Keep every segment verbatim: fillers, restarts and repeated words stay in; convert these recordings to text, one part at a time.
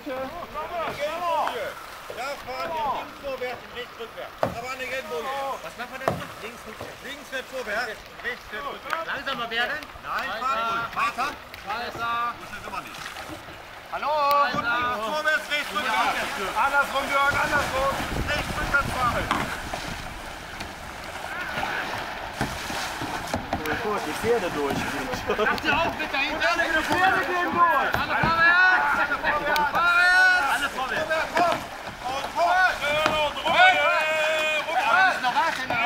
Bitte. Da fahren wir links vorwärts und rechts rückwärts. Aber an der Geldbogen. Was machen wir denn? Links, rückwärts. Links wird vorwärts, rechts wird rückwärts. Langsamer werden? Nein, fahr ruhig. Weiter. Weißer. Das ist immer nicht. Hallo. Und links vorwärts, rechts rückwärts. Andersrum, Jörg, andersrum. Rechts rückwärts fahren. Gut, die Pferde durchgehen. Macht ihr auf mit dahinter? Alle die Pferde gehen durch. Alle vorwärts! Vorwärts! Alle vorwärts! Und vorwärts. Wir müssen noch warten, ne?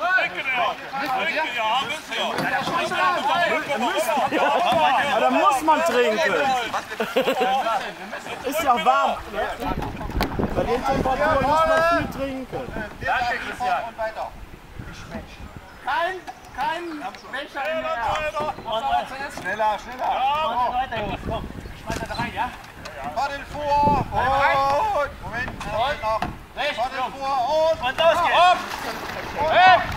Ja, da muss man trinken. Ist ja warm. Bei den Temperaturen muss man viel trinken. Danke, Christian. Und weiter. Kein, kein Becher mehr. Schneller, schneller. Weiter, Jungs, komm. Schmeiß da rein, ja? Paddel vor. Und. Moment. Und noch. Rechts, Paddel Jungs. vor. Und. Und los geht's. Und.